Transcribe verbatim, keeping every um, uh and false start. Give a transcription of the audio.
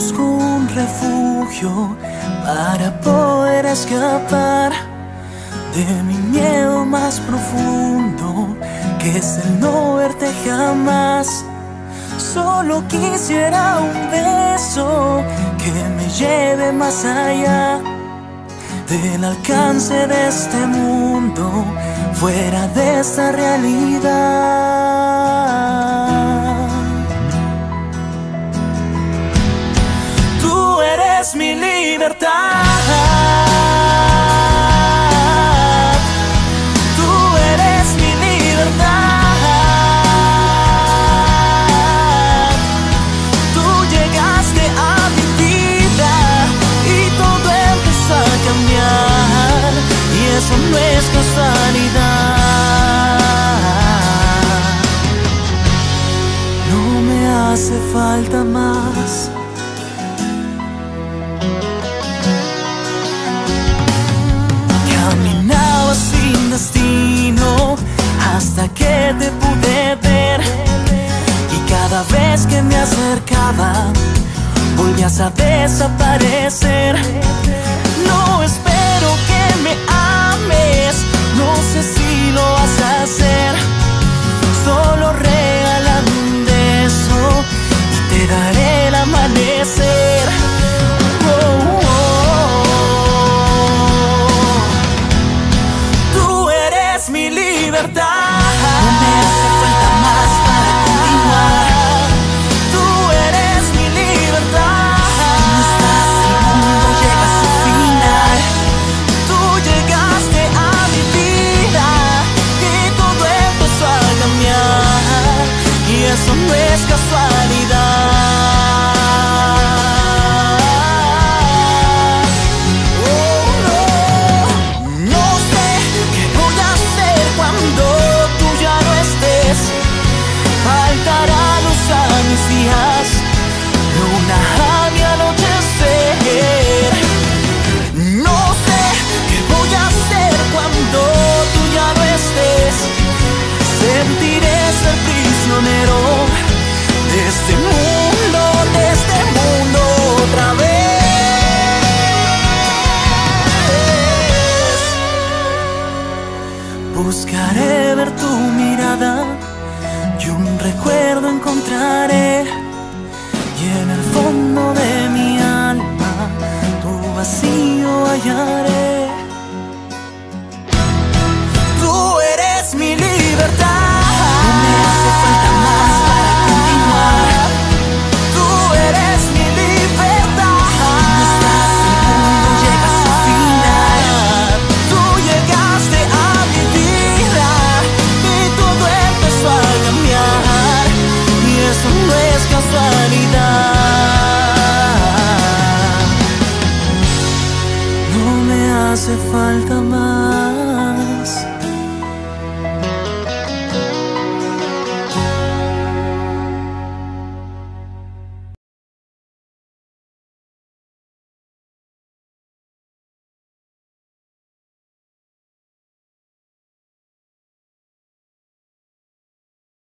busco un refugio para poder escapar de mi miedo más profundo, que es el no verte jamás. Solo quisiera un beso que me lleve más allá del alcance de este mundo, fuera de esta realidad. Tú eres mi libertad. Eso no es casualidad. No me hace falta más. Caminaba sin destino hasta que te pude ver, y cada vez que me acercaba volvías a desaparecer. No espero que me ames, no sé si lo vas a hacer. Solo regálame un beso y te daré el amanecer. Oh, oh, oh. Tú eres mi libertad. No me hace falta más para continuar. Tú eres mi libertad. No estás, el mundo llega a su final. Tú llegaste a mi vida y todo empezó a cambiar, y eso no es casualidad. Oh, no. No sé qué voy a hacer cuando tú ya no estés. Faltará luz a mis días, luna a mi anochecer. No sé qué voy a hacer cuando tú ya no estés. Sentiré ser prisionero de este mundo, de este mundo otra vez. Buscaré ver tu mirada y un recuerdo encontraré, y en el fondo de mi alma tu vacío hallaré. Tú eres mi libertad. No me hace falta más para continuar. Tú eres mi libertad. No estás, el mundo llega a su final. Tú llegaste a mi vida y todo empezó a cambiar, y eso no es casualidad. No me hace falta más.